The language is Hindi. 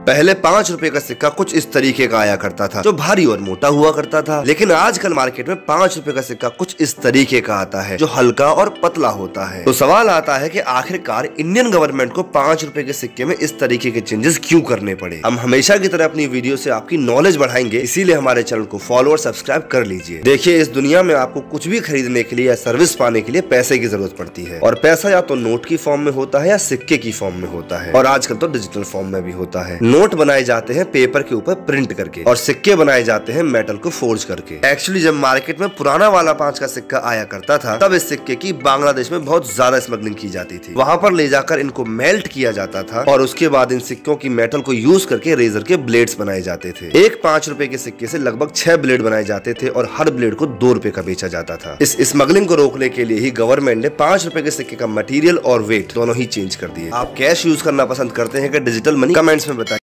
पहले 5 रुपए का सिक्का कुछ इस तरीके का आया करता था, जो भारी और मोटा हुआ करता था। लेकिन आजकल मार्केट में 5 रुपए का सिक्का कुछ इस तरीके का आता है, जो हल्का और पतला होता है। तो सवाल आता है कि आखिरकार इंडियन गवर्नमेंट को 5 रुपए के सिक्के में इस तरीके के चेंजेस क्यों करने पड़े। हम हमेशा की तरह अपनी वीडियो से आपकी नॉलेज बढ़ाएंगे, इसीलिए हमारे चैनल को फॉलो और सब्सक्राइब कर लीजिए। देखिए, इस दुनिया में आपको कुछ भी खरीदने के लिए या सर्विस पाने के लिए पैसे की जरूरत पड़ती है, और पैसा या तो नोट की फॉर्म में होता है या सिक्के की फॉर्म में होता है, और आजकल तो डिजिटल फॉर्म में भी होता है। नोट बनाए जाते हैं पेपर के ऊपर प्रिंट करके, और सिक्के बनाए जाते हैं मेटल को फोर्ज करके। एक्चुअली जब मार्केट में पुराना वाला 5 का सिक्का आया करता था, तब इस सिक्के की बांग्लादेश में बहुत ज्यादा स्मगलिंग की जाती थी। वहाँ पर ले जाकर इनको मेल्ट किया जाता था, और उसके बाद इन सिक्कों की मेटल को यूज करके रेजर के ब्लेड्स बनाए जाते थे। एक 5 रुपए के सिक्के से लगभग 6 ब्लेड बनाए जाते थे, और हर ब्लेड को 2 रुपए का बेचा जाता था। इस स्मगलिंग को रोकने के लिए ही गवर्नमेंट ने 5 रुपए के सिक्के का मटेरियल और वेट दोनों ही चेंज कर दिए। आप कैश यूज करना पसंद करते हैं कि डिजिटल मनी? कमेंट्स में बताइए।